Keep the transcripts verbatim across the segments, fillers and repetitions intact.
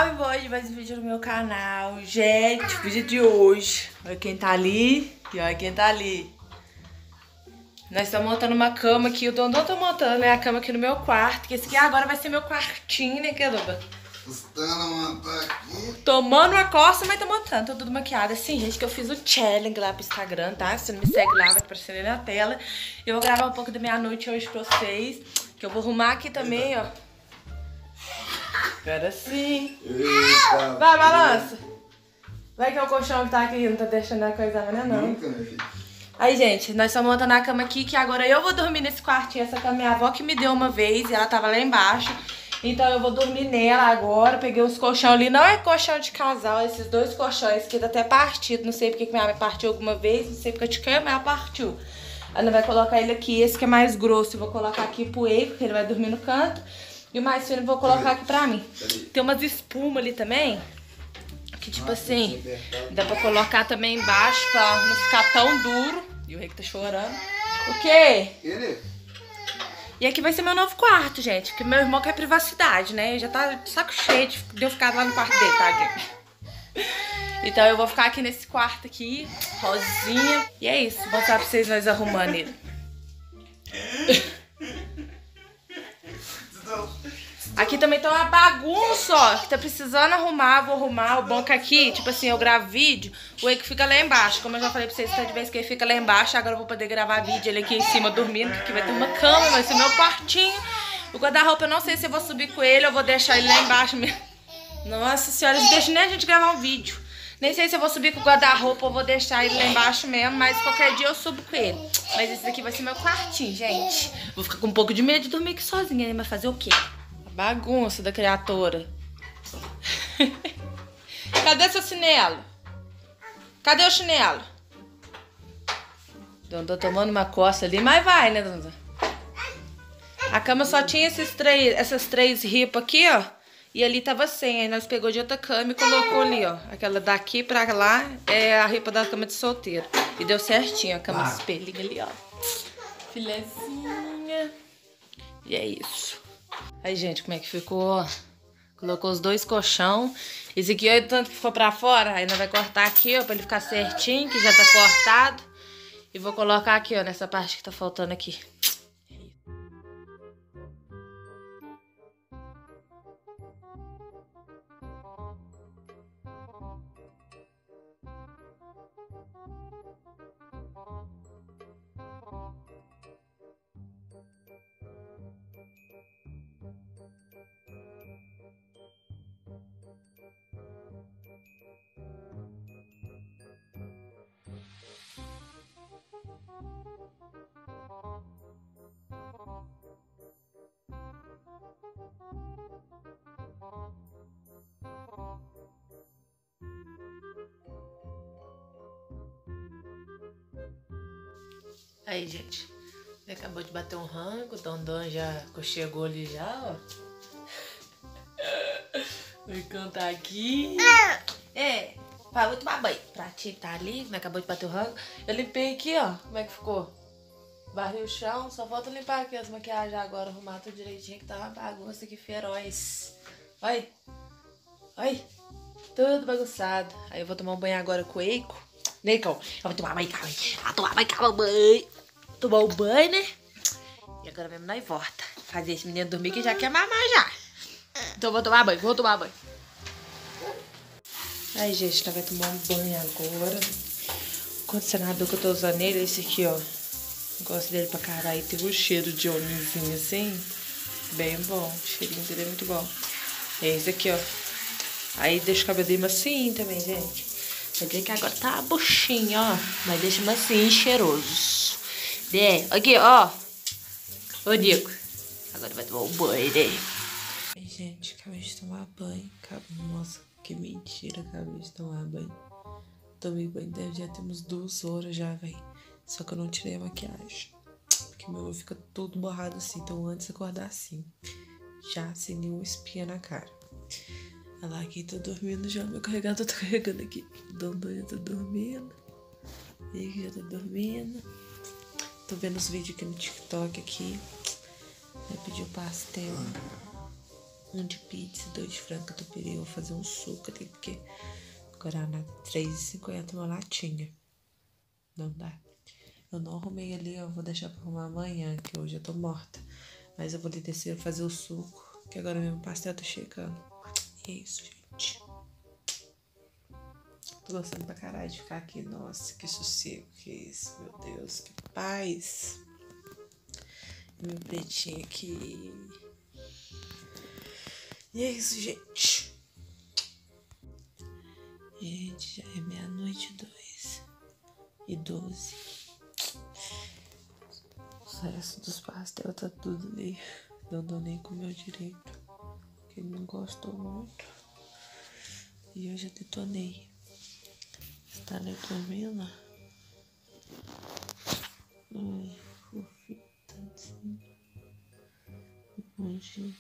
canal e hoje mais um vídeo no meu canal. Gente, o vídeo de hoje. Olha quem tá ali e olha quem tá ali. Nós estamos montando uma cama aqui. O Dondô tá montando, né, a cama aqui no meu quarto. Que esse aqui agora vai ser meu quartinho, né, Keduba? Custando montar aqui. Tomando uma coça, mas tá montando. Tô tudo maquiada. Assim, gente, que eu fiz o challenge lá pro Instagram, tá? Se você não me segue lá, vai aparecer ali na tela. Eu vou gravar um pouco da minha noite hoje pra vocês. Que eu vou arrumar aqui também, ó. Agora sim. Eita, vai, balança. Vai que é o colchão que tá aqui, não tá deixando a coisa, né, não. Nunca, minha filha. Aí, gente, nós estamos montando a cama aqui, que agora eu vou dormir nesse quartinho. Essa cama minha avó que me deu uma vez e ela tava lá embaixo. Então eu vou dormir nela agora. Peguei os colchão ali, não é colchão de casal, esses dois colchões que tá até partido. Não sei porque que minha mãe partiu alguma vez, não sei porque eu te quero, mas ela partiu. Ela vai colocar ele aqui, esse que é mais grosso, eu vou colocar aqui pro Eico, porque ele vai dormir no canto. E o mais fino eu vou colocar aqui pra mim. Tem umas espumas ali também, que tipo assim, dá pra colocar também embaixo pra não ficar tão duro. E o Rei que tá chorando. O quê? Ele? E aqui vai ser meu novo quarto, gente. Porque meu irmão quer privacidade, né? Ele já tá de saco cheio de eu ficar lá no quarto dele, tadinho. Então eu vou ficar aqui nesse quarto aqui, rosinha. E é isso, vou mostrar pra vocês nós arrumando ele. Aqui também tá uma bagunça, ó, que tá precisando arrumar, vou arrumar. O bom que aqui, tipo assim, eu gravo vídeo, o Eico fica lá embaixo. Como eu já falei pra vocês, tá de vez que ele fica lá embaixo, agora eu vou poder gravar vídeo ele aqui em cima dormindo, porque aqui vai ter uma cama, vai ser meu quartinho. O guarda-roupa eu não sei se eu vou subir com ele, eu vou deixar ele lá embaixo mesmo. Nossa senhora, não deixa nem a gente gravar um vídeo. Nem sei se eu vou subir com o guarda-roupa ou vou deixar ele lá embaixo mesmo, mas qualquer dia eu subo com ele. Mas esse daqui vai ser meu quartinho, gente. Vou ficar com um pouco de medo de dormir aqui sozinha, né? Mas fazer o quê? Bagunça da criatura. Cadê seu chinelo? Cadê o chinelo? Dondô tomando uma coça ali, mas vai, né, Dondô? A cama só tinha esses três, essas três ripas aqui, ó. E ali tava sem. Aí nós pegou de outra cama e colocou ali, ó. Aquela daqui pra lá é a ripa da cama de solteiro. E deu certinho a cama de espelhinho ali, ó. Filezinha. E é isso. Aí, gente, como é que ficou? Colocou os dois colchão. Esse aqui, ó, tanto que ficou pra fora. Aí nós vai cortar aqui, ó, pra ele ficar certinho, que já tá cortado. E vou colocar aqui, ó, nessa parte que tá faltando aqui. Aí, gente, ele acabou de bater um rango, o Dondon já chegou ali já, ó. Vou cantar aqui. É, vai, vou tomar banho. Pratinho tá ali, né? Acabou de bater o rango. Eu limpei aqui, ó, como é que ficou? Varri o chão, só falta limpar aqui as maquiagens agora, arrumar tudo direitinho, que tá uma bagunça aqui feroz. Olha, olha, tudo bagunçado. Aí eu vou tomar um banho agora com o Eico. Neicão, eu vou tomar banho, calma aí. Vou tomar banho, calma, banho. Tomar o banho, né? E agora mesmo nós volta. Fazer esse menino dormir que já quer mamar já. Então eu vou tomar banho, vou tomar banho. Aí, gente, nós vamos tomar um banho agora. O condicionador que eu tô usando nele é esse aqui, ó. Gosto dele pra caralho. Tem um cheiro de oleozinho assim. Bem bom. O cheirinho dele é muito bom. É esse aqui, ó. Aí deixa o cabelo dele macio também, gente. Quer dizer que agora tá a buchinha, ó. Mas deixa macio e cheiroso. É, aqui, ó. Ô, Nico. Agora vai tomar um banho, né? Ai, gente, acabei de tomar banho. Nossa, que mentira. Acabei de tomar banho. Tomei banho, deve já temos duas horas já, velho. Só que eu não tirei a maquiagem. Porque meu olho fica todo borrado assim. Então antes de acordar assim, já acendi uma espinha na cara. Olha lá, aqui tô dormindo já. Meu carregador tá carregando aqui. Dondô já tá dormindo. Ele já tá dormindo. Tô vendo os vídeos aqui no TikTok aqui. Vai pedir o pastel. Um de pizza, dois de frango catupiry. Eu vou fazer um suco ali, porque Guaraná três e cinquenta uma latinha. Não dá. Eu não arrumei ali, eu vou deixar pra arrumar amanhã, que hoje eu tô morta. Mas eu vou descer fazer o suco, que agora mesmo o pastel tá chegando. E é isso, gente. Tô gostando pra caralho de ficar aqui. Nossa, que sossego que é isso, meu Deus, que paz. Meu pretinho aqui. E é isso, gente. Gente, já é meia-noite dois e doze. O resto dos pastel tá tudo ali. Não dou nem comeu direito, porque ele não gostou muito. E eu já detonei. Está ali dormindo? Ai, fofinho, tadinho. Hoje.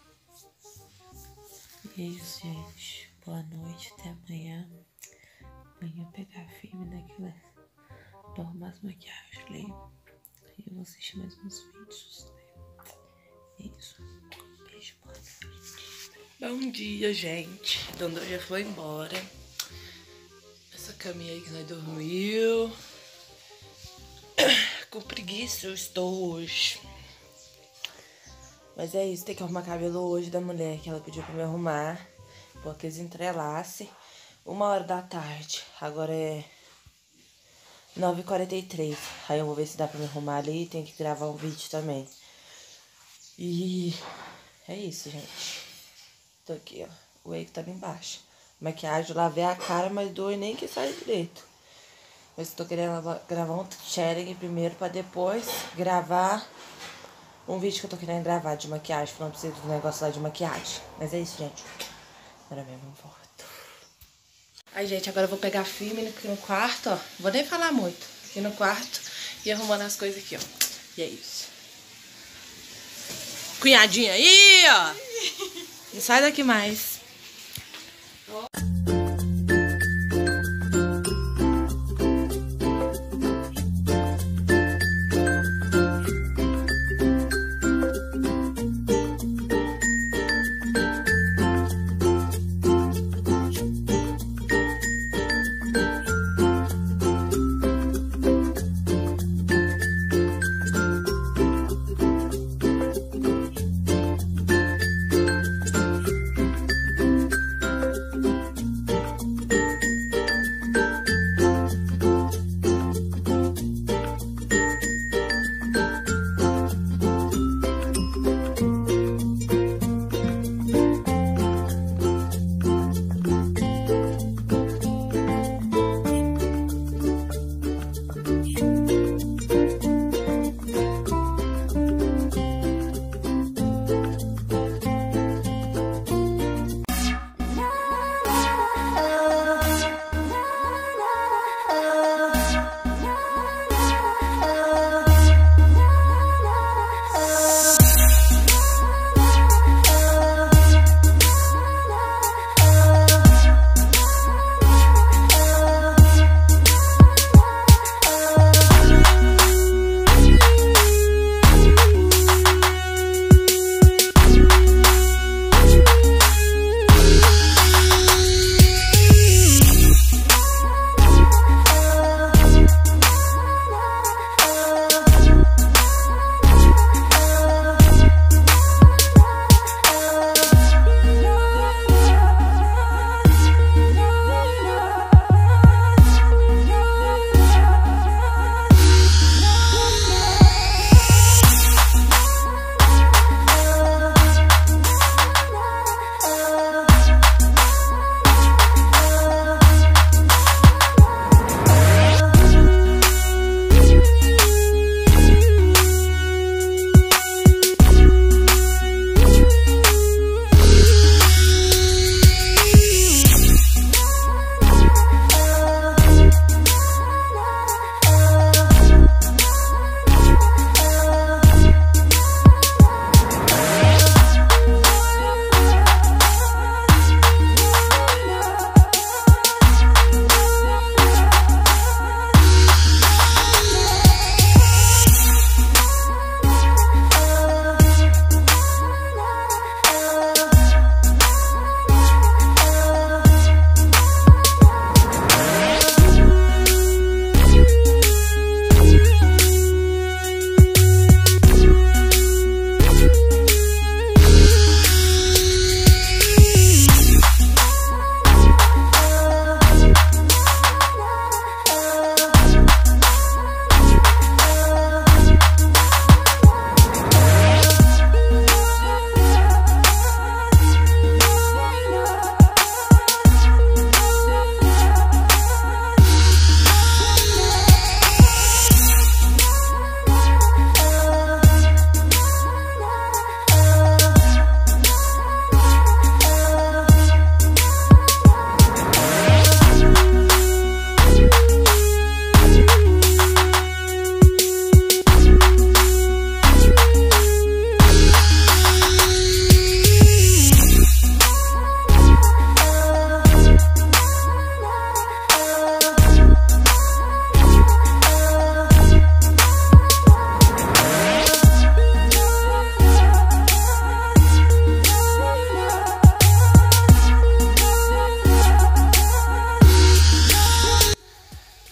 E é isso, gente. Boa noite, até amanhã. Amanhã eu pegar firme naquela. Vou arrumar as maquiagens ali. E eu vou assistir mais uns vídeos. É isso. Beijo, boa noite. Bom dia, gente. Dona já foi embora. Essa caminha aí que nós dormiu. Com preguiça eu estou hoje. Mas é isso, tem que arrumar cabelo hoje da mulher que ela pediu pra me arrumar. Porque eles entrelaçam. Uma hora da tarde. Agora é nove e quarenta e três. Aí eu vou ver se dá pra me arrumar ali. Tem que gravar um vídeo também. E é isso, gente. Tô aqui, ó. O Eiko tá ali embaixo. Maquiagem, lavei a cara, mas doeu nem que sai direito. Mas tô querendo gravar um sharing primeiro pra depois gravar um vídeo que eu tô querendo gravar de maquiagem. Falando pra vocês do negócio lá de maquiagem. Mas é isso, gente. Agora mesmo eu volto. Aí, gente, agora eu vou pegar firme aqui no quarto, ó. Vou nem falar muito. Aqui no quarto e arrumando as coisas aqui, ó. E é isso. Cunhadinha aí, ó. Não sai daqui mais.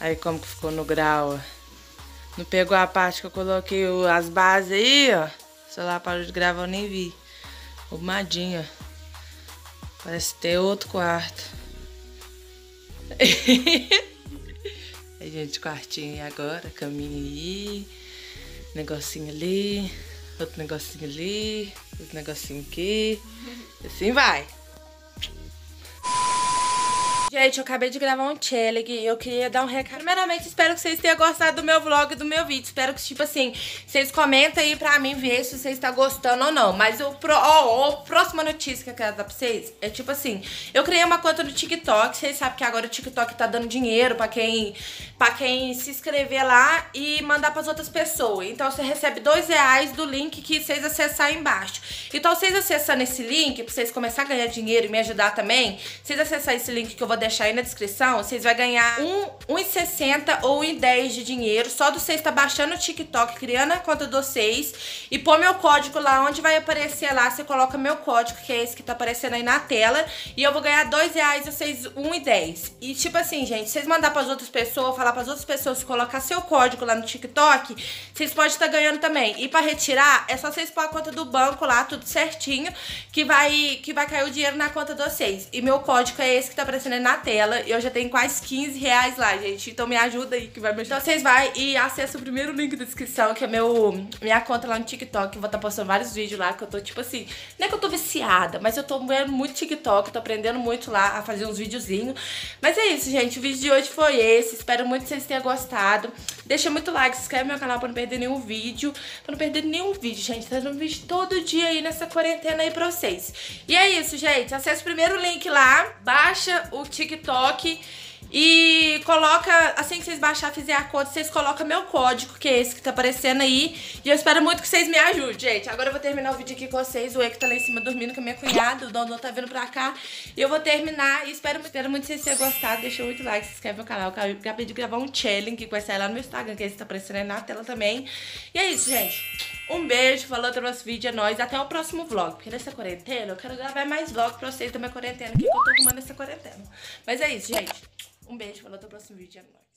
Aí como que ficou no grau, ó. Não pegou a parte que eu coloquei o, as bases aí, ó. O celular parou de gravar, eu nem vi. Arrumadinha. Parece ter outro quarto. Aí, gente, quartinho agora, caminho aí. Negocinho ali. Outro negocinho ali. Outro negocinho aqui. Assim vai. Gente, eu acabei de gravar um challenge e eu queria dar um recado. Primeiramente, espero que vocês tenham gostado do meu vlog e do meu vídeo. Espero que, tipo assim, vocês comentem aí pra mim ver se vocês estão gostando ou não. Mas o pro, oh, a próxima notícia que eu quero dar pra vocês é, tipo assim, eu criei uma conta no TikTok. Vocês sabem que agora o TikTok tá dando dinheiro pra quem, pra quem se inscrever lá e mandar pras outras pessoas. Então, você recebe dois reais do link que vocês acessarem aí embaixo. Então, vocês acessando esse link, pra vocês começarem a ganhar dinheiro e me ajudar também, vocês acessarem esse link que eu vou deixar aí na descrição, vocês vão ganhar um real e sessenta ou um real e dez de dinheiro só de vocês estar baixando o TikTok, criando a conta de vocês e pôr meu código lá, onde vai aparecer lá, você coloca meu código, que é esse que tá aparecendo aí na tela, e eu vou ganhar dois reais e vocês um real e dez. E tipo assim, gente, vocês mandar pras outras pessoas, falar pras outras pessoas colocar seu código lá no TikTok, vocês podem estar ganhando também. E pra retirar, é só vocês pôr a conta do banco lá, tudo certinho, que vai, que vai cair o dinheiro na conta de vocês. E meu código é esse que tá aparecendo aí na tela. Eu já tenho quase quinze reais lá, gente. Então me ajuda aí que vai me ajudar. Então vocês vão e acessam o primeiro link da descrição, que é meu, minha conta lá no TikTok. Eu vou estar postando vários vídeos lá, que eu tô tipo assim, não é que eu tô viciada, mas eu tô vendo muito TikTok, tô aprendendo muito lá a fazer uns videozinhos. Mas é isso, gente. O vídeo de hoje foi esse. Espero muito que vocês tenham gostado. Deixa muito like, se inscreve no meu canal pra não perder nenhum vídeo. Pra não perder nenhum vídeo, gente. Tá dando vídeo todo dia aí nessa quarentena aí pra vocês. E é isso, gente. Acesse o primeiro link lá, baixa o TikTok e coloca, assim que vocês baixar, fizer a conta, vocês colocam meu código, que é esse que tá aparecendo aí. E eu espero muito que vocês me ajudem, gente. Agora eu vou terminar o vídeo aqui com vocês. O Eco tá lá em cima dormindo com a minha cunhada, o Dondon tá vindo pra cá. E eu vou terminar e espero, espero muito que vocês tenham gostado. Deixa muito like, se inscreve no canal. Eu acabei de gravar um challenge que vai sair lá no meu Instagram, que esse tá aparecendo aí na tela também. E é isso, gente. Um beijo, falou até o próximo vídeo, é nóis. Até o próximo vlog, porque nessa quarentena eu quero gravar mais vlog pra vocês da minha quarentena, que eu tô arrumando essa quarentena. Mas é isso, gente. Um beijo, falou até o próximo vídeo, é nóis.